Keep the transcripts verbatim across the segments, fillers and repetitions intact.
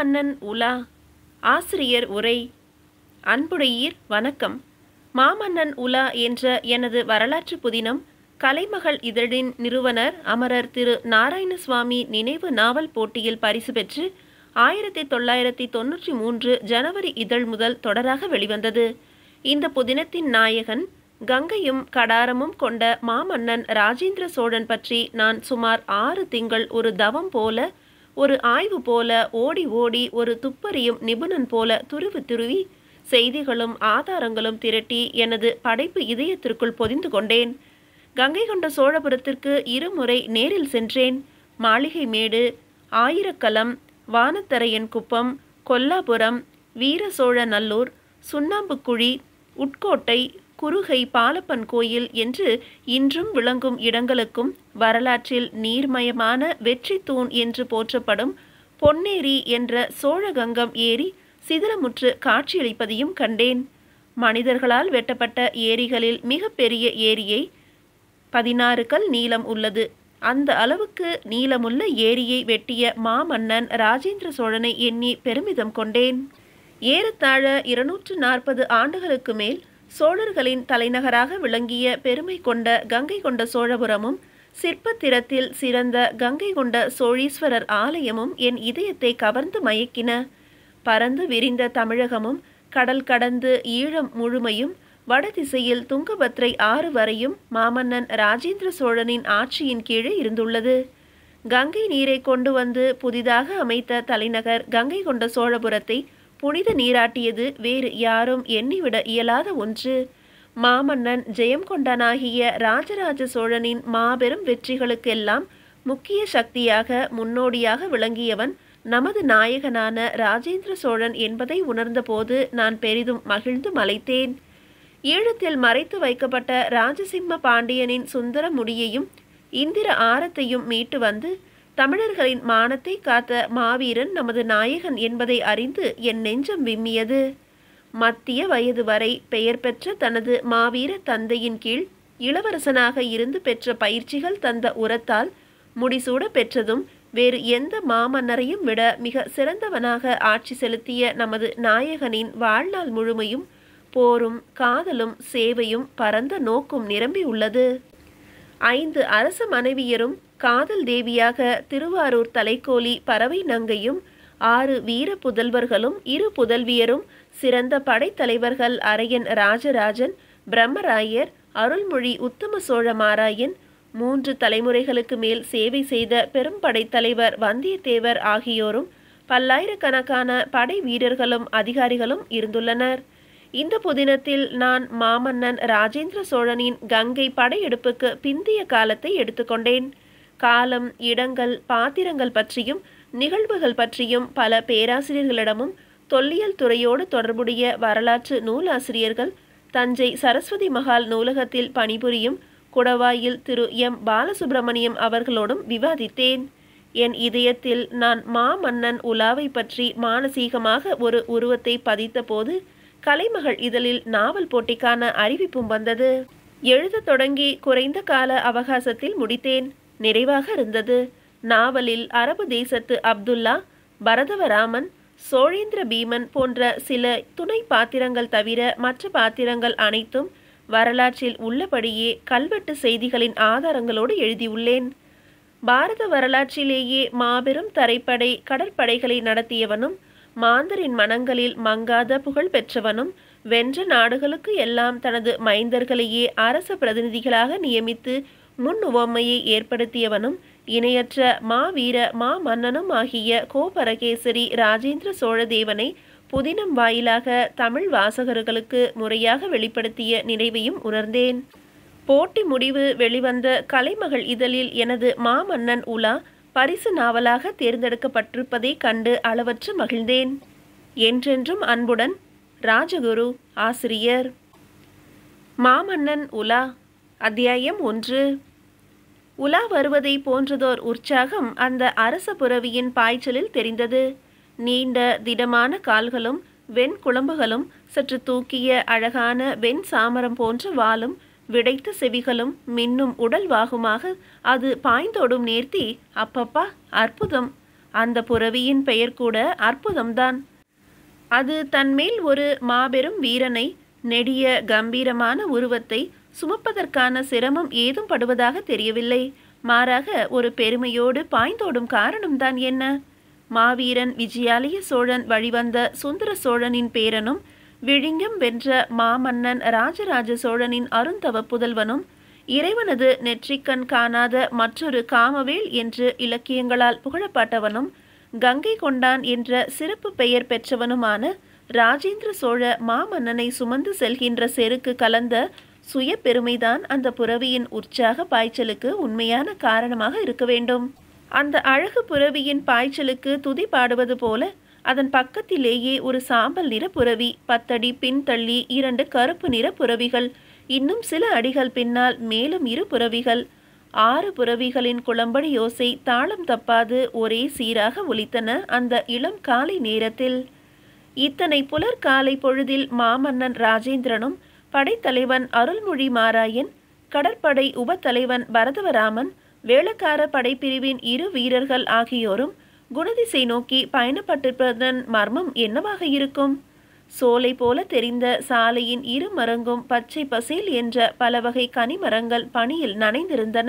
மாமன்னன் உலா. ஆசிரியர் உரை. அன்புடையீர் வணக்கம். மாமன்னன் உலா என்ற எனது வரலாற்று புதினம் கலைமகள் இதழின் நிறுவனர் அமரர் திரு நாராயணசுவாமி நினைவு நாவல் போட்டியில் பரிசு பெற்று ஆயிரத்தி தொள்ளாயிரத்தி தொன்னூற்றி மூன்று ஜனவரி இதழ் முதல் தொடராக வெளிவந்தது. இந்த புதினத்தின் நாயகன் கங்கையும் கடாரமும் கொண்ட மாமன்னன் ராஜேந்திர சோழன் பற்றி நான் சுமார் ஆறு திங்கள் ஒரு தவம் போல, ஒரு ஆய்வு போல, ஓடி ஓடி ஒரு துப்பறியும் நிபுணன் போல துருவி துருவி செய்திகளும் ஆதாரங்களும் திரட்டி எனது படைப்பு இதயத்திற்குள் பொதிந்து கொண்டேன். கங்கை கொண்ட சோழபுரத்திற்கு இருமுறை நேரில் சென்றேன். மாளிகை மேடு, ஆயிரக்கலம், வானத்தரையன் குப்பம், கொல்லாபுரம், வீர சோழ நல்லூர், சுண்ணாம்புக்குழி, உட்கோட்டை, குறுகை பாலப்பன் கோயில் என்று இன்றும் விளங்கும் இடங்களுக்கும் வரலாற்றில் நீர்மயமான வெற்றி தூண் என்று போற்றப்படும் பொன்னேரி என்ற சோழகங்கம் ஏரி சிதிலமுற்று காட்சியளிப்பதையும் கண்டேன். மனிதர்களால் வெட்டப்பட்ட ஏரிகளில் மிக பெரிய ஏரியை பதினாறு கல் நீளம் உள்ளது. அந்த அளவுக்கு நீளமுள்ள ஏரியை வெட்டிய மாமன்னன் ராஜேந்திர சோழனை எண்ணி பெருமிதம் கொண்டேன். ஏறத்தாழ இருநூற்று நாற்பது ஆண்டுகளுக்கு மேல் சோழர்களின் தலைநகராக விளங்கிய பெருமை கொண்ட கங்கை கொண்ட சோழபுரமும் சிற்பத்திறத்தில் சிறந்த கங்கை கொண்ட சோழீஸ்வரர் ஆலயமும் என் இதயத்தை கவர்ந்து மயக்கின. பரந்து விரிந்த தமிழகமும் கடல் கடந்து ஈழம் முழுமையும் வடதிசையில் துங்கபத்ரை ஆறு வரையும் மாமன்னன் ராஜேந்திர சோழனின் ஆட்சியின் கீழே இருந்துள்ளது. கங்கை நீரை கொண்டு வந்து புதிதாக அமைத்த தலைநகர் கங்கை கொண்ட சோழபுரத்தை புனித நீராட்டியது வேறு யாரும் எண்ணிவிட இயலாத ஒன்று. மாமன்னன் ஜெயம் கொண்டனாகிய ராஜராஜ சோழனின் மாபெரும் வெற்றிகளுக்கெல்லாம் முக்கிய சக்தியாக முன்னோடியாக விளங்கியவன் நமது நாயகனான ராஜேந்திர சோழன் என்பதை உணர்ந்தபோது நான் பெரிதும் மகிழ்ந்து மலைத்தேன். ஈழத்தில் மறைத்து வைக்கப்பட்ட ராஜசிம்ம பாண்டியனின் சுந்தர முடியையும் இந்திர ஆரத்தையும் மீட்டு வந்து தமிழர்களின் மானத்தை காத்த மாவீரன் நமது நாயகன் என்பதை அறிந்து என் நெஞ்சம் விம்மியது. மத்திய வயது வரை பெயர் பெற்ற தனது மாவீர தந்தையின் கீழ் இளவரசனாக இருந்து பெற்ற பயிற்சிகள் தந்த உரத்தால் முடிசூட பெற்றதும் வேறு எந்த மாமன்னரையும் விட மிக சிறந்தவனாக ஆட்சி செலுத்திய நமது நாயகனின் வாழ்நாள் முழுமையும் போரும் காதலும் சேவையும் பரந்த நோக்கும் நிரம்பி உள்ளது. ஐந்து அரச மனைவியரும் காதல் தேவியாக திருவாரூர் தலைக்கோலி பறவை நங்கையும், ஆறு வீர புதல்வர்களும் இரு புதல்வியரும், சிறந்த படைத்தலைவர்கள் அரையன் ராஜராஜன், பிரம்மராயர், அருள்மொழி உத்தம சோழ மாராயன், மூன்று தலைமுறைகளுக்கு மேல் சேவை செய்த பெரும் படைத்தலைவர் வந்தியத்தேவர் ஆகியோரும் பல்லாயிரக்கணக்கான படை வீரர்களும் அதிகாரிகளும் இருந்துள்ளனர். இந்த புதினத்தில் நான் மாமன்னன் ராஜேந்திர சோழனின் கங்கை படையெடுப்புக்கு பிந்திய காலத்தை எடுத்துக்கொண்டேன். காலம், இடங்கள், பாத்திரங்கள் பற்றியும் நிகழ்வுகள் பற்றியும் பல பேராசிரியர்களிடமும் தொல்லியல் துறையோடு தொடர்புடைய வரலாற்று நூலாசிரியர்கள், தஞ்சை சரஸ்வதி மகால் நூலகத்தில் பணிபுரியும் குடவாயில் திரு எம் பாலசுப்பிரமணியம் அவர்களோடும் விவாதித்தேன். என் இதயத்தில் நான் மாமன்னன் உலாவை பற்றி மானசீகமாக ஒரு உருவத்தை பதித்த போது கலைமகள் இதழில் நாவல் போட்டிக்கான அறிவிப்பும் வந்தது. எழுத தொடங்கி குறைந்த கால அவகாசத்தில் முடித்தேன். நிறைவாக இருந்தது. நாவலில் அரபு தேசத்து அப்துல்லா, பரதவராமன், சோழேந்திர பீமன் போன்ற சில துணை பாத்திரங்கள் தவிர மற்ற பாத்திரங்கள் அனைத்தும் வரலாற்றில் உள்ளபடியே கல்வெட்டு செய்திகளின் ஆதாரங்களோடு எழுதியுள்ளேன். பாரத வரலாற்றிலேயே மாபெரும் தரைப்படை கடற்படைகளை நடத்தியவனும், மாந்தரின் மனங்களில் மங்காத புகழ் பெற்றவனும், வென்ற நாடுகளுக்கு எல்லாம் தனது மைந்தர்களையே அரச பிரதிநிதிகளாக நியமித்து முன் உவமையை ஏற்படுத்தியவனும், இணையற்ற மாவீர மா மன்னனும் ஆகிய கோபரகேசரி ராஜேந்திர சோழதேவனை புதினம் வாயிலாக தமிழ் வாசகர்களுக்கு முறையாக வெளிப்படுத்திய நினைவையும் உணர்ந்தேன். போட்டி முடிவு வெளிவந்த கலைமகள் இதழில் எனது மாமன்னன் உலா பரிசு நாவலாக தேர்ந்தெடுக்கப்பட்டிருப்பதை கண்டு அளவற்று மகிழ்ந்தேன். என்றென்றும் அன்புடன் ராஜகுரு. ஆசிரியர். மாமன்னன் உலா. அத்தியாயம் ஒன்று. உலா வருவதை போன்றதோர் உற்சாகம் அந்த அரச புரவியின் பாய்ச்சலில் தெரிந்தது. நீண்ட திடமான கால்களும் வெண் குளம்புகளும் சற்று தூக்கிய அழகான வெண் சாமரம் போன்ற வாலும் விடைத்த செவிகளும் மின்னும் உடல் வாகுமாக அது பாய்ந்தோடும் நேர்த்தி அப்பப்பா அற்புதம்! அந்த புரவியின் பெயர் கூட அற்புதம்தான். அது தன்மேல் ஒரு மாபெரும் வீரனை, நெடிய கம்பீரமான உருவத்தை சுமப்பதற்கான சிரமம் ஏதும் படுவதாக தெரியவில்லை. மாறாக ஒரு பெருமையோடு பாய்ந்தோடும் காரணம்தான் என்ன? மாவீரன் விஜயாலய சோழன் வழிவந்த சுந்தர சோழனின் பேரனும், விழிங்கம் வென்ற மாமன்னன் ராஜராஜ சோழனின் அருந்தவ புதல்வனும், இறைவனது நெற்றிக்கண் காணாத மற்றொரு காமவேல் என்று இலக்கியங்களால் புகழப்பட்டவனும், கங்கை கொண்டான் என்ற சிறப்பு பெயர் பெற்றவனுமான ராஜேந்திர சோழ மாமன்னனை சுமந்து செல்கின்ற செருக்கு கலந்த சுய பெருமைதான் அந்த புரவியின் உற்சாக பாய்ச்சலுக்கு உண்மையான காரணமாக இருக்க வேண்டும். அந்த அழகு புரவியின் பாய்ச்சலுக்கு துதி பாடுவது போல அதன் பக்கத்திலேயே ஒரு சாம்பல் நிற புரவி, பத்தடி பின்தள்ளி இரண்டு கருப்பு நிற புரவிகள், இன்னும் சில அடிகள் பின்னால் மேலும் இரு புரவிகள். ஆறு புரவிகளின் குளம்படி யோசை தாளம் தப்பாது ஒரே சீராக ஒலித்தன அந்த இளம் காலை நேரத்தில். இத்தனை புலர் காலை பொழுதில் மாமன்னன் ராஜேந்திரனும், படைத்தலைவன் அருள்மொழி மாராயன், கடற்படை உபத்தலைவன் பரதவராமன், வேளக்கார படைப்பிரிவின் இரு வீரர்கள் ஆகியோரும் குணதிசை நோக்கி பயணப்பட்டிருப்பதன் மர்மம் என்னவாக இருக்கும்? சோலை போல தெரிந்த சாலையின் இரு மரங்கும் பச்சை பசேல் என்ற பல வகை கனிமரங்கள் பனியில் நனைந்திருந்தன.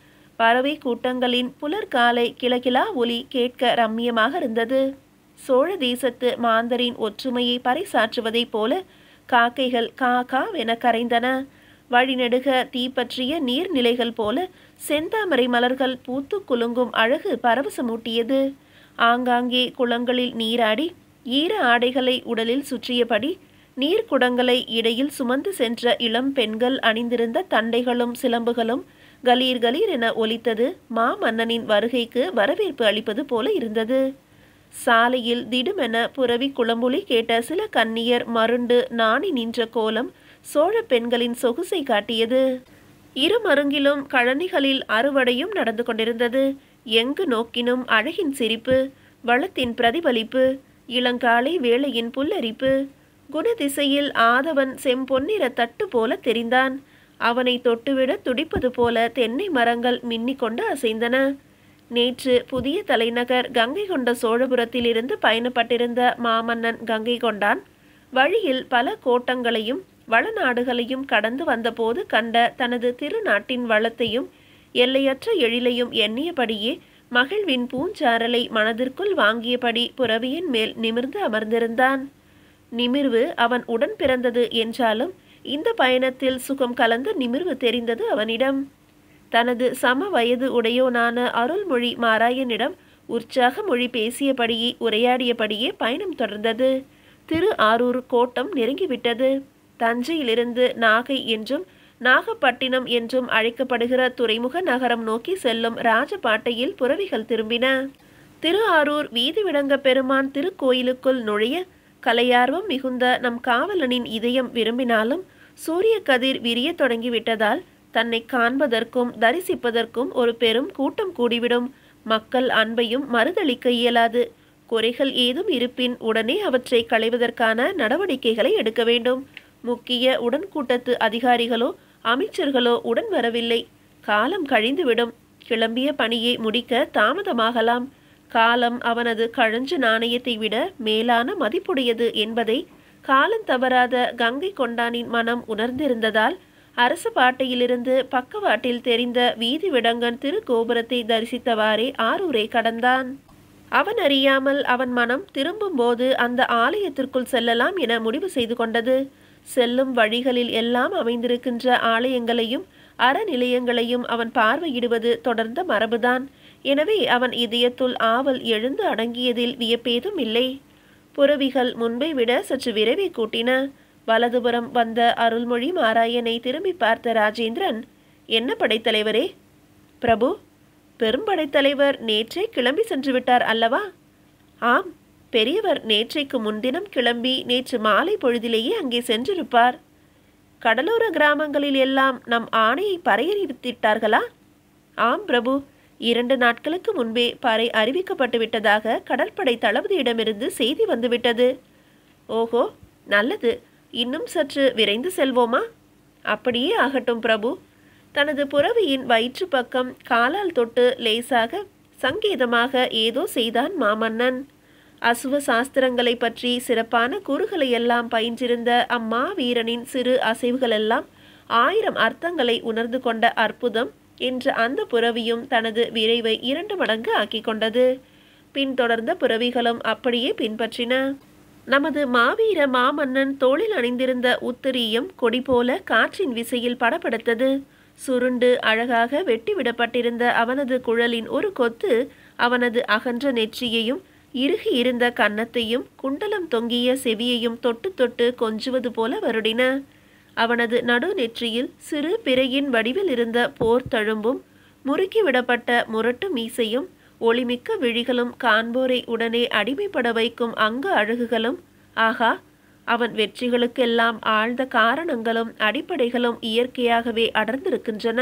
பறவை கூட்டங்களின் புலர்காலை கிளகிலா ஒலி கேட்க ரம்மியமாக இருந்தது. சோழ தேசத்து மாந்தரின் ஒற்றுமையை பறைசாற்றுவதைப் போல காக்கைகள் கா காவென கரைந்தன. வழிநெடுக தீப்பற்றிய நீர்நிலைகள் போல செந்தாமரை மலர்கள் பூத்து குலுங்கும் அழகு பரவசமூட்டியது. ஆங்காங்கே குளங்களில் நீராடி ஈர ஆடைகளை உடலில் சுற்றியபடி நீர்க்குடங்களை இடையில் சுமந்து சென்ற இளம் பெண்கள் அணிந்திருந்த தண்டைகளும் சிலம்புகளும் கலீர் கலீர் என ஒலித்தது மாமன்னனின் வருகைக்கு வரவேற்பு அளிப்பது போல இருந்தது. சாலையில் திடுமென புரவி குளம்புலி கேட்ட சில கன்னியர் மருண்டு நாணி நின்ற கோலம் சோழ பெண்களின் சொகுசை காட்டியது. இரு மருங்கிலும் கழனிகளில் அறுவடையும் நடந்து கொண்டிருந்தது. எங்கு நோக்கினும் அழகின் சிரிப்பு, வளத்தின் பிரதிபலிப்பு, இளங்காலை வேளையின் புல்லரிப்பு. குணதிசையில் ஆதவன் செம்பொன்னிற தட்டு போல தெரிந்தான். அவனை தொட்டுவிட துடிப்பது போல தென்னை மரங்கள் மின்னிக்கொண்டு அசைந்தன. நேற்று புதிய தலைநகர் கங்கை கொண்ட சோழபுரத்திலிருந்து பயணப்பட்டிருந்த மாமன்னன் கங்கை கொண்டான் வழியில் பல கோட்டங்களையும் வளநாடுகளையும் கடந்து வந்தபோது கண்ட தனது திருநாட்டின் வளத்தையும் எல்லையற்ற எழிலையும் எண்ணியபடியே மகிழ்வின் பூஞ்சாரலை மனதிற்குள் வாங்கியபடி புரவியின் மேல் நிமிர்ந்து அமர்ந்திருந்தான். நிமிர்வு அவன் உடன் பிறந்தது என்றாலும் இந்த பயணத்தில் சுகம் கலந்த நிமிர்வு தெரிந்தது அவனிடம். தனது சம வயது உடையோனான அருள்மொழி மாராயனிடம் உற்சாக மொழி பேசியபடியே உரையாடியபடியே பயணம் தொடர்ந்தது. திரு ஆரூர் கோட்டம் நெருங்கிவிட்டது. தஞ்சையிலிருந்து நாகை என்றும் நாகப்பட்டினம் என்றும் அழைக்கப்படுகிற துறைமுக நகரம் நோக்கி செல்லும் ராஜபாட்டையில் புரவிகள் திரும்பின. திரு ஆரூர் வீதி விடங்க பெருமான் திருக்கோயிலுக்குள் நுழைய கலையார்வம் மிகுந்த நம் காவலனின் இதயம் விரும்பினாலும் சூரிய கதிர் விரிய தொடங்கிவிட்டதால் தன்னை காண்பதற்கும் தரிசிப்பதற்கும் ஒரு பெரும் கூட்டம் கூடிவிடும். மக்கள் அன்பையும் மறுதளிக்க இயலாது. குறைகள் ஏதும் இருப்பின் உடனே அவற்றை களைவதற்கான நடவடிக்கைகளை எடுக்க வேண்டும். முக்கிய உடன்கூட்டத்து அதிகாரிகளோ அமைச்சர்களோ உடன் வரவில்லை. காலம் கழிந்துவிடும். கிளம்பிய பணியை முடிக்க தாமதமாகலாம். காலம் அவனது கழஞ்ச நாணயத்தை விட மேலான மதிப்புடையது என்பதை காலந்தவராத கங்கை கொண்டானின் மனம் உணர்ந்திருந்ததால் அரச பாட்டையிலிருந்து பக்கவாட்டில் தெரிந்த வீதி விடங்கன் திருக்கோபுரத்தை தரிசித்தவாறே ஆரூரை கடந்தான். அவன் அறியாமல் அவன் மனம் திரும்பும்போது அந்த ஆலயத்திற்குள் செல்லலாம் என முடிவு செய்து கொண்டது. செல்லும் வழிகளில் எல்லாம் அமைந்திருக்கின்ற ஆலயங்களையும் அறநிலையங்களையும் அவன் பார்வையிடுவது தொடர்ந்த மரபுதான். எனவே அவன் இதயத்துள் ஆவல் எழுந்து அடங்கியதில் வியப்பேதும் இல்லை. புரவிகள் முன்பை விட சற்று விரைவை கூட்டின. வலதுபுறம் வந்த அருள்மொழி மாராயனை திரும்பி பார்த்த ராஜேந்திரன், என்ன படைத்தலைவரே? பிரபு, பெரும்படைத்தலைவர் நேற்றே கிளம்பி சென்று விட்டார் அல்லவா? ஆம், பெரியவர் நேற்றைக்கு முன்தினம் கிளம்பி நேற்று மாலை பொழுதிலேயே அங்கே சென்றிருப்பார். கடலோர கிராமங்களில் எல்லாம் நம் ஆணையை பறையறிவித்திட்டார்களா? ஆம் பிரபு, இரண்டு நாட்களுக்கு முன்பே பறை அறிவிக்கப்பட்டு விட்டதாக கடற்படை தளபதியிடமிருந்து செய்தி வந்துவிட்டது. ஓஹோ, நல்லது. இன்னும் சற்று விரைந்து செல்வோமா? அப்படியே ஆகட்டும் பிரபு. தனது புரவியின் வயிற்று பக்கம் காலால் தொட்டு லேசாக சங்கேதமாக ஏதோ செய்தான் மாமன்னன். அசுவ சாஸ்திரங்களை பற்றி சிறப்பான கூறுகளையெல்லாம் பயின்றிருந்த அம்மா வீரனின் சிறு அசைவுகளெல்லாம் ஆயிரம் அர்த்தங்களை உணர்ந்து கொண்ட அற்புதம் என்ற அந்த புரவியும் தனது விரைவை இரண்டு மடங்கு ஆக்கி கொண்டது. பின்தொடர்ந்த புரவிகளும் அப்படியே பின்பற்றின. நமது மாவீர மாமன்னன் தோளில் அணிந்திருந்த உத்திரியம் கொடி போல காற்றின் விசையில் படபடுத்தது. சுருண்டு அழகாக வெட்டிவிடப்பட்டிருந்த அவனது குழலின் ஒரு கொத்து அவனது அகன்ற நெற்றியையும் இறுகி இருந்த கன்னத்தையும் குண்டலம் தொங்கிய செவியையும் தொட்டு தொட்டு கொஞ்சுவது போல வருடின. அவனது நடு நெற்றியில் சிறு பிறையின் வடிவில் இருந்த போர் தழும்பும் முறுக்கிவிடப்பட்ட முரட்டு மீசையும் ஒளிமிக்க விழிகளும் காண்போரை உடனே அடிமைப்பட வைக்கும் அங்க அழகுகளும், ஆகா, அவன் வெற்றிகளுக்கெல்லாம் ஆழ்ந்த காரணங்களும் அடிப்படைகளும் இயற்கையாகவே அடர்ந்திருக்கின்றன.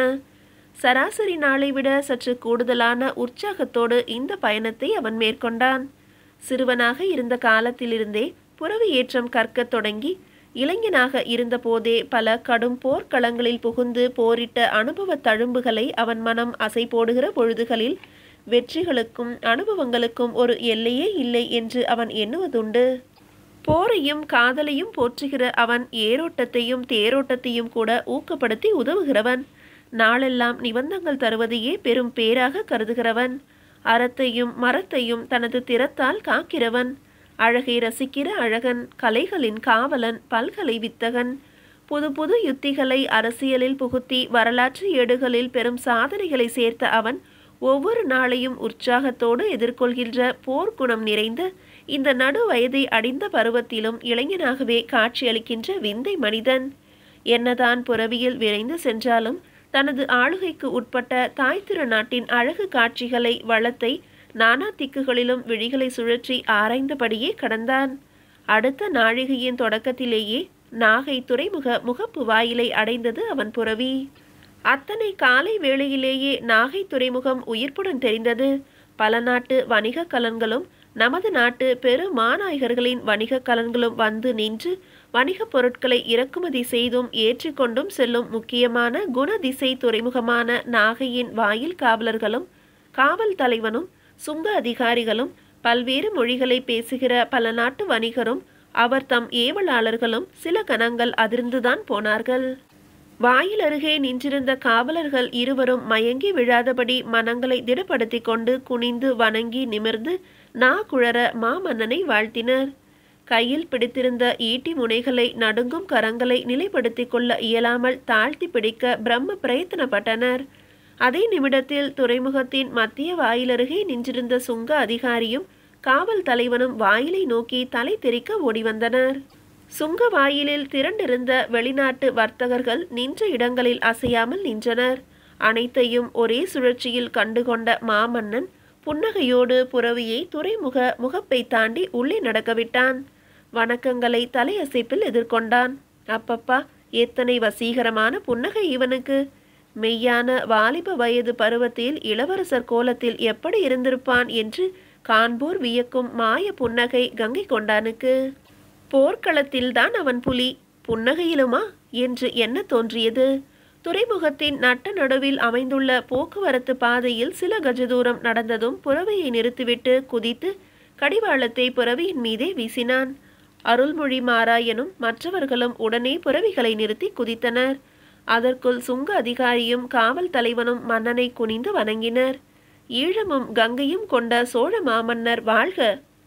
சராசரி நாளை விட சற்று கூடுதலான உற்சாகத்தோடு இந்த பயணத்தை அவன் மேற்கொண்டான். சிறுவனாக இருந்த காலத்திலிருந்தே புரவி ஏற்றம் கற்கத் தொடங்கி இளைஞனாக இருந்தபோதே பல கடும் போர்க்களங்களில் புகுந்து போரிட்ட அனுபவ தழும்புகளை அவன் மனம் அசை போடுகிற பொழுதுகளில் வெற்றிகளுக்கும் அனுபவங்களுக்கும் ஒரு எல்லையே இல்லை என்று அவன் எண்ணுவதுண்டு. போரையும் காதலையும் போற்றுகிற அவன் ஏரோட்டத்தையும் தேரோட்டத்தையும் கூட ஊக்கப்படுத்தி உதவுகிறவன். நாளெல்லாம் நிபந்தங்கள் தருவதையே பெரும் பேராக கருதுகிறவன். அறத்தையும் மரத்தையும் தனது திறத்தால் காக்கிறவன். அழகை ரசிக்கிற அழகன், கலைகளின் காவலன், பல்கலை வித்தகன். புது புது யுத்திகளை அரசியலில் புகுத்தி வரலாற்று ஏடுகளில் பெரும் சாதனைகளை சேர்த்த அவன் ஒவ்வொரு நாளையும் உற்சாகத்தோடு எதிர்கொள்கின்ற போர்க்குணம் நிறைந்த இந்த நடு வயதை அடைந்த பருவத்திலும் இளைஞனாகவே காட்சியளிக்கின்ற விந்தை மனிதன். என்னதான் புரவியில் விரைந்து சென்றாலும் தனது ஆளுகைக்கு உட்பட்ட தாய் திருநாட்டின் அழகு காட்சிகளை வளத்தை நானா திக்குகளிலும் விழிகளை சுழற்றி ஆராய்ந்தபடியே கடந்தான். அடுத்த நாழிகையின் தொடக்கத்திலேயே நாகை துறைமுக முகப்பு வாயிலை அடைந்தது அவன் புரவி. அத்தனை காலை வேளையிலேயே நாகை துறைமுகம் உயிர்ப்புடன் தெரிந்தது. பல நாட்டு வணிக கலன்களும் நமது நாட்டு பெரு மாநாயகர்களின் வணிக கலன்களும் வந்து நின்று வணிகப் பொருட்களை இறக்குமதி செய்தும் ஏற்றிக்கொண்டும் செல்லும் முக்கியமான குணதிசை துறைமுகமான நாகையின் வாயில் காவலர்களும் காவல் தலைவனும் சுங்க அதிகாரிகளும் பல்வேறு மொழிகளை பேசுகிற பல நாட்டு வணிகரும் அவர் தம் ஏவலாளர்களும் சில கணங்கள் அதிர்ந்துதான் போனார்கள். வாயில் அருகே நின்றிருந்த காவலர்கள் இருவரும் மயங்கி விழாதபடி மனங்களை திடப்படுத்தி கொண்டு குனிந்து வணங்கி நிமிர்ந்து நா குழற மாமன்னனை வாழ்த்தினர். கையில் பிடித்திருந்த ஈட்டி முனைகளை நடுங்கும் கரங்களை நிலைப்படுத்தி கொள்ள இயலாமல் தாழ்த்தி பிடிக்க பிரம்ம பிரயத்தனப்பட்டனர். அதே நிமிடத்தில் துறைமுகத்தின் மத்திய வாயிலருகே நின்றிருந்த சுங்க அதிகாரியும் காவல் தலைவனும் வாயிலை நோக்கி தலை தெறிக்க ஓடி வந்தனர். சுங்க வாயிலில் திரண்டிருந்த வெளிநாட்டு வர்த்தகர்கள் நின்ற இடங்களில் அசையாமல் நின்றனர். அனைத்தையும் ஒரே சுழற்சியில் கண்டுகொண்ட மாமன்னன் புன்னகையோடு புரவியை துறைமுக முகப்பை தாண்டி உள்ளே நடக்கவிட்டான். வணக்கங்களை தலையசைப்பில் எதிர்கொண்டான். அப்பப்பா, எத்தனை வசீகரமான புன்னகை இவனுக்கு! மெய்யான வாலிப வயது பருவத்தில் இளவரசர் கோலத்தில் எப்படி இருந்திருப்பான் என்று காண்போர் வியக்கும் மாய புன்னகை கங்கை கொண்டானுக்கு. போர்க்களத்தில்தான் அவன் புலி, புன்னகையிலுமா என்று எண்ண தோன்றியது. துறைமுகத்தின் நட்ட நடுவில் அமைந்துள்ள போக்குவரத்து பாதையில் சில கஜ தூரம் நடந்ததும் புரவியை நிறுத்திவிட்டு குதித்து கடிவாளத்தை புரவியின் மீதே வீசினான். அருள்மொழி மாராயனும் மற்றவர்களும் உடனே புரவிகளை நிறுத்தி குதித்தனர். அதற்குள் சுங்க அதிகாரியும் காவல் தலைவனும் மன்னனை குனிந்து வணங்கினர். ஈழமும் கங்கையும் கொண்ட சோழ மாமன்னர் வாழ்க!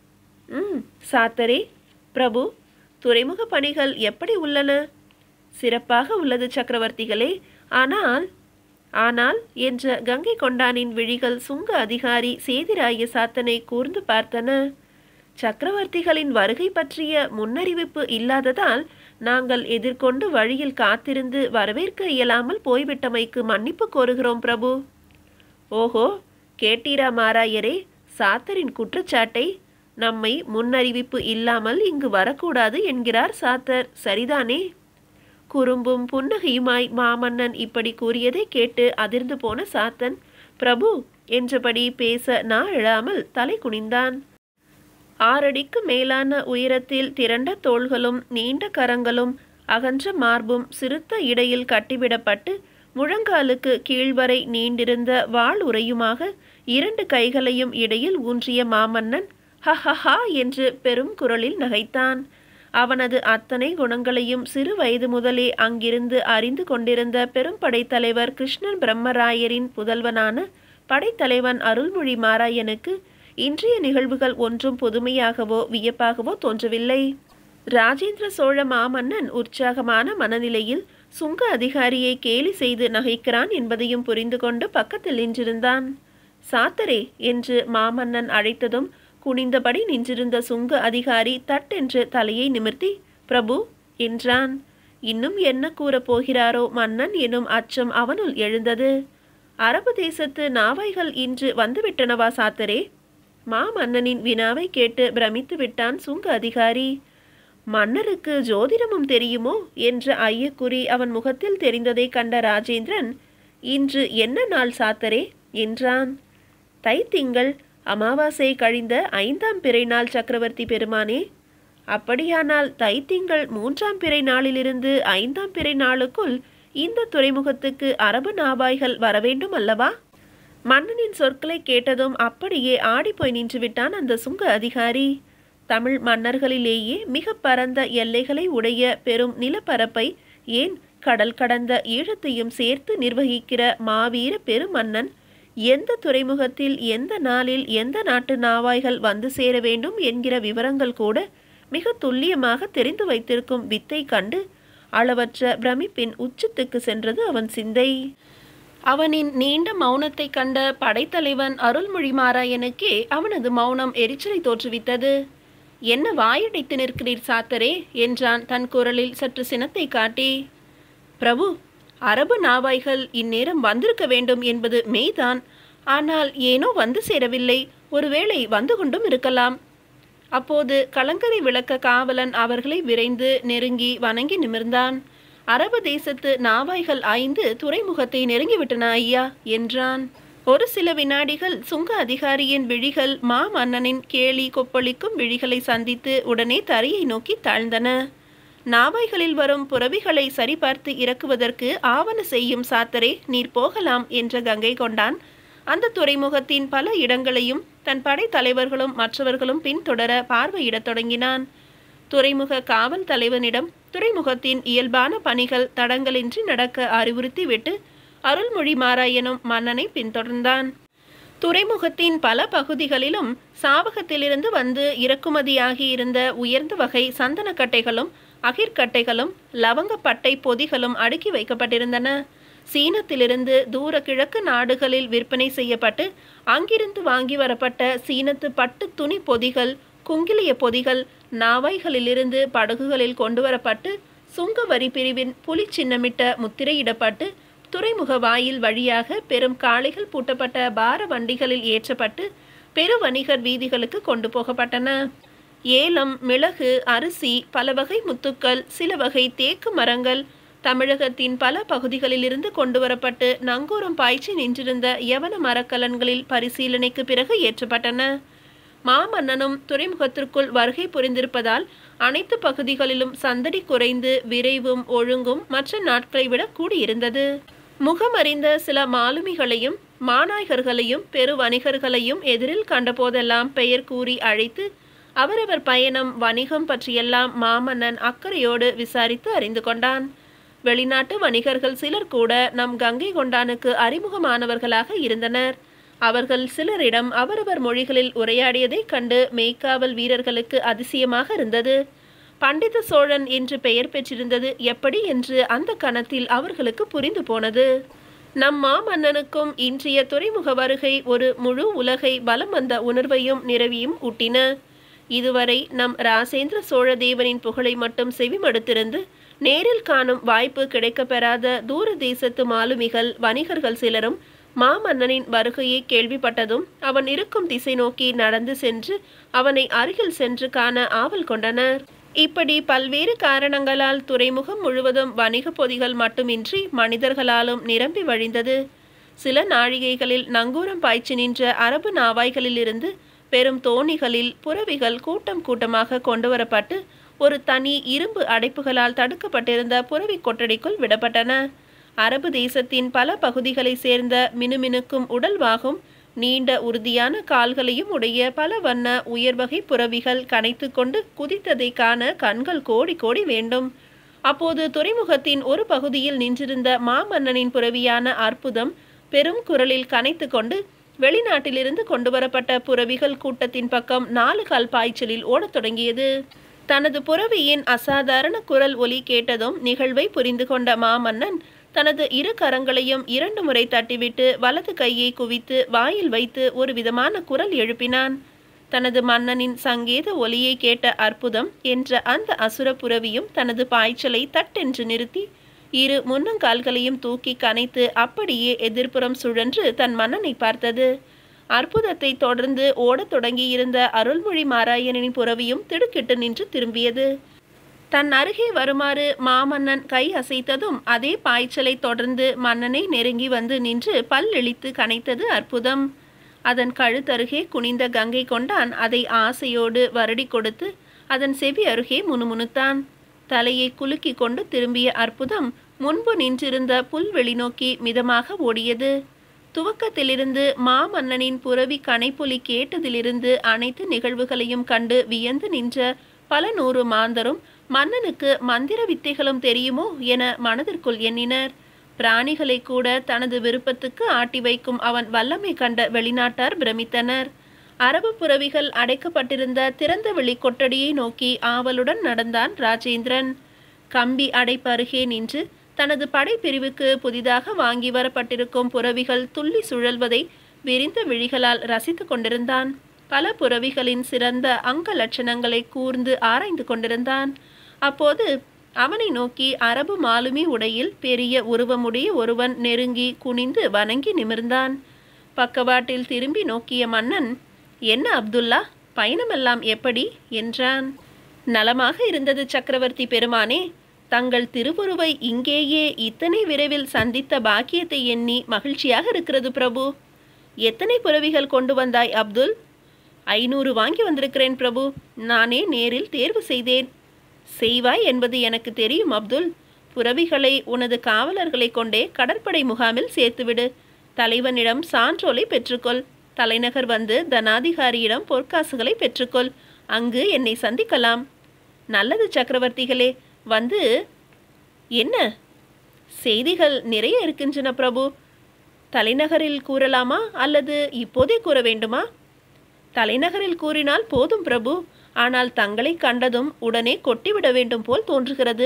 ம் சாத்தரே, பிரபு, துறைமுக பணிகள் எப்படி உள்ளன? சிறப்பாக உள்ளது சக்கரவர்த்திகளே. ஆனால் ஆனால் என்ற கங்கை கொண்டானின் விழிகள் சுங்க அதிகாரி சேதிராய சாத்தனை கூர்ந்து பார்த்தன. சக்கரவர்த்திகளின் வருகை பற்றிய முன்னறிவிப்பு இல்லாததால் நாங்கள் எதிர்கொண்டு வழியில் காத்திருந்து வரவேற்க இயலாமல் போய்விட்டமைக்கு மன்னிப்பு கோருகிறோம் பிரபு. ஓஹோ, கேட்டீரா மாராயரே சாத்தரின் குற்றச்சாட்டை? நம்மை முன்னறிவிப்பு இல்லாமல் இங்கு வரக்கூடாது என்கிறார் சாத்தர், சரிதானே? குறும்பும் புன்னகையுமாய் மாமன்னன் இப்படி கூறியதை கேட்டு அதிர்ந்து போன சாத்தன் பிரபு என்றபடி பேச நாழாமல் தலை குனிந்தான். ஆறடிக்கு மேலான உயரத்தில் திரண்ட தோள்களும் நீண்ட கரங்களும் அகன்ற மார்பும் சிறுத்த இடையில் கட்டிவிடப்பட்டு முழங்காலுக்கு கீழ்வரை நீண்டிருந்த வாள் உரையுமாக இரண்டு கைகளையும் இடையில் ஊன்றிய மாமன்னன் ஹஹஹா என்று பெரும் குரலில் நகைத்தான். அவனது அத்தனை குணங்களையும் சிறு வயது முதலே அங்கிருந்து அறிந்து கொண்டிருந்த பெரும் படைத்தலைவர் கிருஷ்ணன் பிரம்மராயரின் புதல்வனான படைத்தலைவன் அருள்மொழி மாராயனுக்கு இன்றைய நிகழ்வுகள் ஒன்றும் புதுமையாகவோ வியப்பாகவோ தோன்றவில்லை. ராஜேந்திர சோழ மாமன்னன் உற்சாகமான மனநிலையில் சுங்க அதிகாரியை கேலி செய்து நகைக்கிறான் என்பதையும் புரிந்து கொண்டு பக்கத்தில் நின்றிருந்தான். சாத்தரே என்று மாமன்னன் அழைத்ததும் குனிந்தபடி நின்றிருந்த சுங்க அதிகாரி தட்டென்று தலையை நிமிர்த்தி பிரபு என்றான். இன்னும் என்ன கூறப் போகிறாரோ மன்னன் எனும் அச்சம் அவனுள் எழுந்தது. அரபு தேசத்து நாவாய்கள் இன்று வந்துவிட்டனவா சாத்தரே? மாமன்னனின் வினாவை கேட்டு பிரமித்து விட்டான் சுங்க அதிகாரி. மன்னருக்கு ஜோதிடமும் தெரியுமோ என்ற ஐயக்குறி அவன் முகத்தில் தெரிந்ததை கண்ட ராஜேந்திரன் இன்று என்ன நாள் சாத்தரே என்றான். தைத்திங்கள் அமாவாசை கழிந்த ஐந்தாம் பிறை நாள் சக்கரவர்த்தி பெருமானே. அப்படியானால் தைத்திங்கள் மூன்றாம் பிறை நாளிலிருந்து ஐந்தாம் பிறை நாளுக்குள் இந்த துறைமுகத்துக்கு அரபு நாவாய்கள் வரவேண்டும் அல்லவா? மன்னனின் சொற்களை கேட்டதும் அப்படியே ஆடிப்போய் நின்றுவிட்டான் அந்த சுங்க அதிகாரி. தமிழ் மன்னர்களிலேயே மிக பரந்த எல்லைகளை உடைய பெரும் நிலப்பரப்பை, ஏன் கடல் கடந்த ஈழத்தையும் சேர்த்து நிர்வகிக்கிற மாவீர பெருமன்னன் எந்த துறைமுகத்தில் எந்த நாளில் எந்த நாட்டு நாவாய்கள் வந்து சேர வேண்டும் என்கிற விவரங்கள் கூட மிக துல்லியமாக தெரிந்து வைத்திருக்கும் வித்தை கண்டு அளவற்ற பிரமிப்பின் உச்சத்துக்கு சென்றது அவன் சிந்தை. அவனின் நீண்ட மௌனத்தை கண்ட படைத்தலைவன் அருள்மொழி மாராயனுக்கே அவனது மௌனம் எரிச்சலை தோற்றுவித்தது. என்ன வாயடைத்து நிற்கிறீர் சாத்தரே என்றான் தன் குரலில் சற்று சினத்தை காட்டி. பிரபு, அரபு நாவாய்கள் இந்நேரம் வந்திருக்க வேண்டும் என்பது மெய்தான். ஆனால் ஏனோ வந்து சேரவில்லை. ஒருவேளை வந்து கொண்டும் இருக்கலாம். அப்போது கலங்கரை விளக்க காவலன் அவர்களை விரைந்து நெருங்கி வணங்கி நிமிர்ந்தான். அரபு தேசத்து நாவாய்கள் ஐந்து துறைமுகத்தை நெருங்கிவிட்டன ஐயா என்றான். ஒரு சில வினாடிகள் சுங்க அதிகாரியின் விழிகள் மா மன்னனின் கேலி கொப்பளிக்கும் விழிகளை சந்தித்து உடனே தரையை நோக்கி தாழ்ந்தன. நாவாய்களில் வரும் புறவிகளை சரிபார்த்து இறக்குவதற்கு ஆவண செய்யும் சாத்தரே, நீர் போகலாம் என்ற கங்கை கொண்டான் அந்த துறைமுகத்தின் பல இடங்களையும் தன் படை தலைவர்களும் மற்றவர்களும் பின்தொடர பார்வையிடத் தொடங்கினான். துறைமுக காவல் தலைவனிடம் துறைமுகத்தின் இயல்பான பணிகள் தடங்களின்றி நடக்க அறிவுறுத்திவிட்டு அருள்மொழி மாராயனும் மன்னனை பின்தொடர்ந்தான். துறைமுகத்தின் பல பகுதிகளிலும் சாவகத்திலிருந்து வந்து இறக்குமதியாகி இருந்த உயர்ந்த வகை சந்தனக்கட்டைகளும் அகிர்கட்டைகளும் லவங்கப்பட்டை பொதிகளும் அடுக்கி வைக்கப்பட்டிருந்தன. சீனத்திலிருந்து தூர கிழக்கு நாடுகளில் விற்பனை செய்யப்பட்டு அங்கிருந்து வாங்கி வரப்பட்ட சீனத்து பட்டு துணி பொதிகள், குங்கிலிய பொதிகள் நாவாய்களிலிருந்து படகுகளில் கொண்டு வரப்பட்டு சுங்க வரி பிரிவின் புலி சின்னமிட்ட முத்திரையிடப்பட்டு துறைமுக வாயில் வழியாக பெரும் காளைகள் பூட்டப்பட்ட பார வண்டிகளில் ஏற்றப்பட்டு பெரு வணிகர் வீதிகளுக்கு கொண்டு போகப்பட்டன. ஏலம், மிளகு, அரிசி, பல வகை முத்துக்கள், சில வகை தேக்கு மரங்கள் தமிழகத்தின் பல பகுதிகளிலிருந்து கொண்டு வரப்பட்டு நங்கூரம் பாய்ச்சி நின்றிருந்த யவன மரக்கலன்களில் பரிசீலனைக்கு பிறகு ஏற்றப்பட்டன. மாமன்னனும் துறைமுகத்திற்குள் வருகை புரிந்திருப்பதால் அனைத்து பகுதிகளிலும் சந்தடி குறைந்து விரைவும் ஒழுங்கும் மற்ற நாட்களை விட கூடியிருந்தது. முகமறிந்த சில மாலுமிகளையும் மாநாயகர்களையும் பெரு வணிகர்களையும் எதிரில் கண்டபோதெல்லாம் பெயர் கூறி அழைத்து அவரவர் பயணம் வணிகம் பற்றியெல்லாம் மாமன்னன் அக்கறையோடு விசாரித்து அறிந்து கொண்டான். வெளிநாட்டு வணிகர்கள் சிலர் கூட நம் கங்கை கொண்டானுக்கு அறிமுகமானவர்களாக இருந்தனர். அவர்கள் சிலரிடம் அவரவர் மொழிகளில் உரையாடியதைக் கண்டு மெய்க்காவல் வீரர்களுக்கு அதிசயமாக இருந்தது. பண்டித சோழன் என்று பெயர் பெற்றிருந்தது எப்படி என்று அந்த கணத்தில் அவர்களுக்கு புரிந்து போனது. நம் மாமன்னனுக்கும் இன்றைய துறைமுக வருகை ஒரு முழு உலகை பலம் வந்த உணர்வையும் நிறவியும் ஊட்டின. இதுவரை நம் ராசேந்திர சோழ தேவனின் புகழை மட்டும் செவிமடுத்திருந்து நேரில் காணும் வாய்ப்பு கிடைக்கப்பெறாத தூர தேசத்து மாலுமிகள் வணிகர்கள் சிலரும் மாமன்னனின் வருகையை கேள்விப்பட்டதும் அவன் இருக்கும் திசை நோக்கி நடந்து சென்று அவனை அருகில் சென்று காண ஆவல் கொண்டனர். இப்படி பல்வேறு காரணங்களால் துறைமுகம் முழுவதும் வணிக பொதிகள் மட்டுமின்றி மனிதர்களாலும் நிரம்பி வழிந்தது. சில நாழிகைகளில் நங்கூரம் பாய்ச்சி நின்ற அரபு நாவாய்களிலிருந்து பெரும் தோணிகளில் புறவிகள் கூட்டம் கூட்டமாக கொண்டு வரப்பட்டு ஒரு தனி இரும்பு அடைப்புகளால் தடுக்கப்பட்டிருந்த புறவி கொட்டடிக்குள் விடப்பட்டன. அரபு தேசத்தின் பல பகுதிகளை சேர்ந்த மினுமினுக்கும் உடல்வாகும் நீண்ட உறுதியான கால்களையும் உடைய பல வண்ண உயர்வகை புறவிகள் கனைத்து கொண்டு குதித்ததை காண கண்கள் கோடி கோடி வேண்டும். அப்போது துறைமுகத்தின் ஒரு பகுதியில் நின்றிருந்த மாமன்னனின் புறவியான அற்புதம் பெரும் குரலில் கனைத்து கொண்டு வெளிநாட்டிலிருந்து கொண்டு வரப்பட்ட புறவிகள் கூட்டத்தின் பக்கம் நாலு கால் பாய்ச்சலில் ஓடத் தொடங்கியது. தனது புறவியின் அசாதாரண குரல் ஒலி கேட்டதும் நிகழ்வை புரிந்து கொண்ட மாமன்னன் தனது இரு கரங்களையும் இரண்டு முறை தட்டிவிட்டு வலது கையை குவித்து வாயில் வைத்து ஒரு விதமான குரல் எழுப்பினான். தனது மன்னனின் சங்கேத ஒலியை கேட்ட அற்புதம் என்ற அந்த அசுர புறவியும் தனது பாய்ச்சலை தட்டென்று நிறுத்தி இரு முன்னங்கால்களையும் தூக்கி கனைத்து அப்படியே எதிர்ப்புறம் சுழன்று தன் மன்னனை பார்த்தது. அற்புதத்தை தொடர்ந்து ஓடத் தொடங்கியிருந்த அருள்மொழி மாராயணனின் புறவியும் திடுக்கிட்டு நின்று திரும்பியது. தன் அருகே வருமாறு மாமன்னன் கை அசைத்ததும் அதே பாய்ச்சலை தொடர்ந்து மன்னனை நெருங்கி வந்து நின்று பல்லெளித்து கனைத்தது அற்புதம். அதன் கழுத்தருகே குனிந்த கங்கை கொண்டான் அதை ஆசையோடு வருடி கொடுத்து அதன் செவி அருகே முணுமுணுத்தான். தலையை குலுக்கி கொண்டு திரும்பிய அற்புதம் முன்பு நின்றிருந்த புல்வெளி நோக்கி மிதமாக ஓடியது. துவக்கத்திலிருந்து மாமன்னனின் புறவி கனைப்பொலி கேட்டதிலிருந்து அனைத்து நிகழ்வுகளையும் கண்டு வியந்து நின்ற பல நூறு மாந்தரும் மன்னனுக்கு மந்திர வித்தைகளும் தெரியுமோ என மனதிற்குள் எண்ணினர். பிராணிகளை கூட தனது விருப்பத்துக்கு ஆட்டி வைக்கும் அவன் வல்லமை கண்ட வெளிநாட்டார் பிரமித்தனர். அரபு புறவிகள் அடைக்கப்பட்டிருந்த திறந்த வெளி கொட்டடியை நோக்கி ஆவலுடன் நடந்தான் ராஜேந்திரன். கம்பி அடைப்பு அருகே நின்று தனது படைப்பிரிவுக்கு புதிதாக வாங்கி வரப்பட்டிருக்கும் புறவிகள் துள்ளி சுழல்வதை விரிந்த விழிகளால் ரசித்து கொண்டிருந்தான். பல புறவிகளின் சிறந்த அங்க லட்சணங்களை கூர்ந்து ஆராய்ந்து கொண்டிருந்தான். அப்போது அவனை நோக்கி அரபு மாலுமி உடையில் பெரிய உருவமுடைய ஒருவன் நெருங்கி குனிந்து வணங்கி நிமிர்ந்தான். பக்கவாட்டில் திரும்பி நோக்கிய மன்னன், என்ன அப்துல்லா, பயணமெல்லாம் எப்படி என்றான். நலமாக இருந்தது சக்கரவர்த்தி பெருமானே. தங்கள் திருவுருவை இங்கேயே இத்தனை விரைவில் சந்தித்த பாக்கியத்தை எண்ணி மகிழ்ச்சியாக இருக்கிறது பிரபு. எத்தனை புறவிகள் கொண்டு வந்தாய் அப்துல்? ஐநூறு வாங்கி வந்திருக்கிறேன் பிரபு. நானே நேரில் தேர்வு செய்தேன். செய்வாய் என்பது எனக்கு தெரியும் அப்துல். புறவிகளை உனது காவலர்களை கொண்டே கடற்படை முகாமில் சேர்த்துவிடு. தலைவனிடம் சான்றோலை பெற்றுக்கொள். தலைநகர் வந்து தனாதிகாரியிடம் பொற்காசுகளை பெற்றுக்கொள். அங்கு என்னை சந்திக்கலாம். நல்லது சக்கரவர்த்திகளே. வந்து என்ன செய்திகள் நிறைய இருக்கின்றன பிரபு. தலைநகரில் கூறலாமா அல்லது இப்போதே கூற வேண்டுமா? தலைநகரில் கூறினால் போதும் பிரபு. ஆனால் தங்களை கண்டதும் உடனே கொட்டிவிட வேண்டும் போல் தோன்றுகிறது.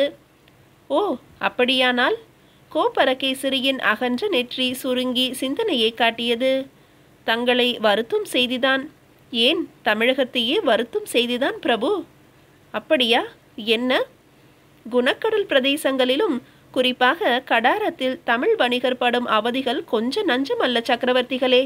ஓ, அப்படியானால்? கோப்பரகேசரியின் அகன்ற நெற்றி சுருங்கி சிந்தனையை காட்டியது. தங்களை வருத்தும் செய்திதான். ஏன், தமிழகத்தையே வருத்தும் செய்திதான் பிரபு. அப்படியா? என்ன? குணக்கடல் பிரதேசங்களிலும் குறிப்பாக கடாரத்தில் தமிழ் வணிகர் படும் அவதிகள் கொஞ்ச நஞ்சம் அல்ல சக்கரவர்த்திகளே.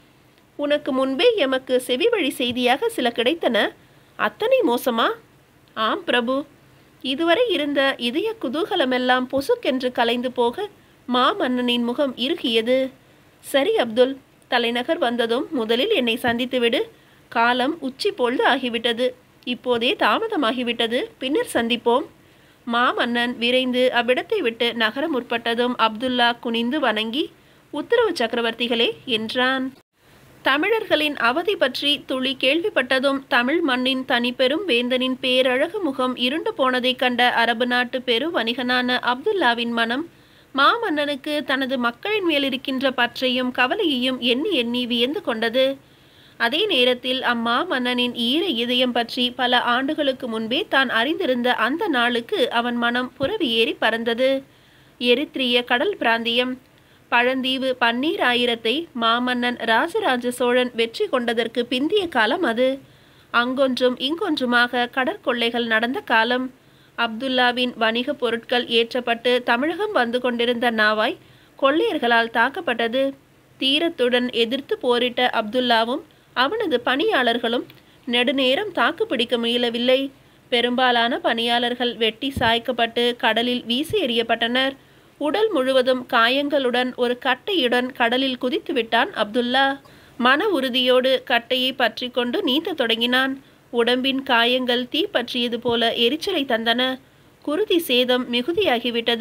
உனக்கு முன்பே எமக்கு செவி வழி செய்தியாக சில கிடைத்தன. அத்தனை மோசமா? ஆம் பிரபு. இதுவரை இருந்த இதய குதூகலமெல்லாம் பொசுக்கென்று கலைந்து போக மாமன்னனின் முகம் இறுகியது. சரி அப்துல், தலைநகர் வந்ததும் முதலில் என்னை சந்தித்துவிடு. காலம் உச்சி பொழுது ஆகிவிட்டது. இப்போதே தாமதமாகிவிட்டது. பின்னர் சந்திப்போம். மாமன்னன் விரைந்து அவ்விடத்தை விட்டு நகர முற்பட்டதும் அப்துல்லா குனிந்து வணங்கி, உத்தரவு சக்கரவர்த்திகளே என்றான். தமிழர்களின் அவதி பற்றி துளி கேள்விப்பட்டதும் தமிழ் மண்ணின் தனிப்பெரும் வேந்தனின் பேரழகு முகம் இருண்டு போனதை கண்ட அரபு நாட்டு பெரு வணிகனான அப்துல்லாவின் மனம் மாமன்னனுக்கு தனது மக்களின் மேல் இருக்கின்ற பற்றையும் கவலையையும் எண்ணி எண்ணி வியந்து கொண்டது. அதே நேரத்தில் அம்மா மன்னனின் ஈர இதயம் பற்றி பல ஆண்டுகளுக்கு முன்பே தான் அறிந்திருந்த அந்த நாளுக்கு அவன் மனம் புறவி ஏறி பறந்தது. எரித்ரிய கடல் பிராந்தியம், பழந்தீவு பன்னீர் ஆயிரத்தை மாமன்னன் ராஜராஜ சோழன் வெற்றி கொண்டதற்கு பிந்திய காலம் அது. அங்கொன்றும் இங்கொன்றுமாக கடற்கொள்ளைகள் நடந்த காலம். அப்துல்லாவின் வணிக பொருட்கள் ஏற்றப்பட்டு தமிழகம் வந்து கொண்டிருந்த நாவாய் கொள்ளையர்களால் தாக்கப்பட்டது. தீரத்துடன் எதிர்த்து போரிட்ட அப்துல்லாவும் அவனது பணியாளர்களும் நெடுநேரம் தாக்குப்பிடிக்க முயலவில்லை. பெரும்பாலான பணியாளர்கள் வெட்டி சாய்க்கப்பட்டு கடலில் வீசி எறியப்பட்டனர். உடல் முழுவதும் காயங்களுடன் ஒரு கட்டையுடன் கடலில் குதித்து விட்டான் அப்துல்லா. மன உறுதியோடு கட்டையை பற்றி கொண்டு நீந்த தொடங்கினான். உடம்பின் காயங்கள் தீ பற்றியது போல எரிச்சலை தந்தன. குருதி சேதம் மிகுதியாகிவிட்டது.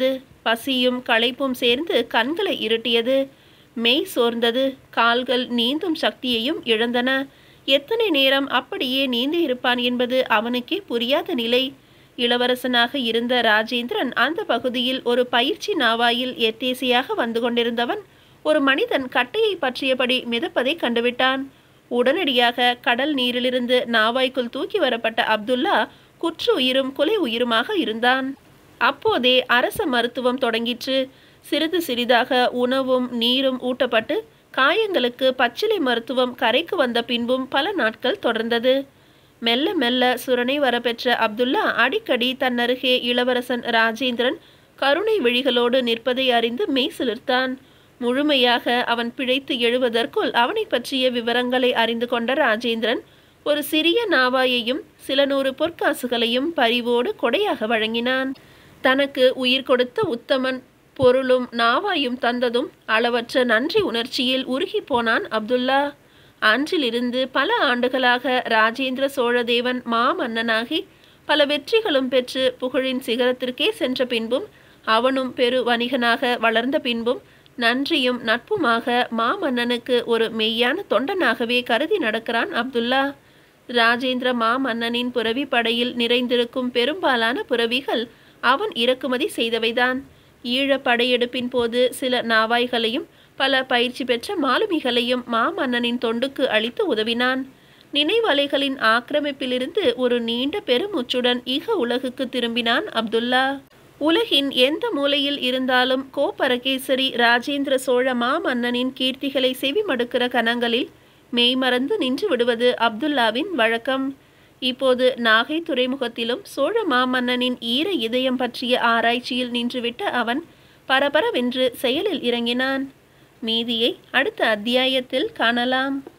பசியும் களைப்பும் சேர்ந்து கண்களை இருட்டியது. மெய் சோர்ந்தது. கால்கள் நீந்தும் சக்தியையும் இழந்தன. எத்தனை நேரம் அப்படியே நீந்தி இருப்பான் என்பது அவனுக்கே புரியாத நிலை. இளவரசனாக இருந்த ராஜேந்திரன் அந்த பகுதியில் ஒரு பயிற்சி நாவாயில் எத்தேசையாக வந்து கொண்டிருந்தவன் ஒரு மனிதன் கட்டையை பற்றியபடி மிதப்பதை கண்டுவிட்டான். உடனடியாக கடல் நீரிலிருந்து நாவாய்க்குள் தூக்கி வரப்பட்ட அப்துல்லா குற்று உயிரும் கொலை உயிருமாக இருந்தான். அப்போதே அரச மருத்துவம் தொடங்கிற்று. சிறிது சிறிதாக உணவும் நீரும் ஊட்டப்பட்டு காயங்களுக்கு பச்சிலை மருத்துவம் கரைக்கு வந்த பின்பும் பல நாட்கள் தொடர்ந்தது. மெல்ல மெல்ல சுரணை வரப்பெற்ற அப்துல்லா அடிக்கடி தன்னருகே இளவரசன் ராஜேந்திரன் கருணை விழிகளோடு நிற்பதை அறிந்து மெய் சிலிர்த்தான். முழுமையாக அவன் பிழைத்து எழுவதற்குள் அவனை பற்றிய விவரங்களை அறிந்து கொண்ட ராஜேந்திரன் ஒரு சிறிய நாவாயையும் சில நூறு பொற்காசுகளையும் பரிவோடு கொடையாக வழங்கினான். தனக்கு உயிர் கொடுத்த உத்தமன் பொருளும் நாவாயும் தந்ததும் அளவற்ற நன்றி உணர்ச்சியில் உருகி போனான் அப்துல்லா. அன்றிலிருந்து பல ஆண்டுகளாக ராஜேந்திர சோழதேவன் மாமன்னனாகி பல வெற்றிகளும் பெற்று புகழின் சிகரத்திற்கே சென்ற பின்பும் அவனும் பெரு வணிகனாக வளர்ந்த பின்பும் நன்றியும் நட்புமாக மாமன்னனுக்கு ஒரு மெய்யான தொண்டனாகவே கருதி நடக்கிறான் அப்துல்லா. ராஜேந்திர மாமன்னனின் புரவி படையில் நிறைந்திருக்கும் பெரும்பாலான புரவிகள் அவன் இறக்குமதி செய்தவைதான். ஈழ படையெடுப்பின் போது சில நாவாய்களையும் பல பயிற்சி பெற்ற மாலுமிகளையும் மாமன்னனின் தொண்டுக்கு அளித்து உதவினான். நினைவலைகளின் ஆக்கிரமிப்பிலிருந்து ஒரு நீண்ட பெருமூச்சுடன் இக உலகுக்கு திரும்பினான் அப்துல்லா. உலகின் எந்த மூலையில் இருந்தாலும் கோப்பரகேசரி ராஜேந்திர சோழ மாமன்னனின் கீர்த்திகளை செவிமடுக்கிற கணங்களில் மெய்மறந்து நின்று விடுவது அப்துல்லாவின் வழக்கம். இப்போது நாகை துறைமுகத்திலும் சோழ மாமன்னனின் ஈர இதயம் பற்றிய ஆராய்ச்சியில் நின்றுவிட்ட அவன் பரபரவென்று செயலில் இறங்கினான். மீதியை அடுத்த அத்தியாயத்தில் காணலாம்.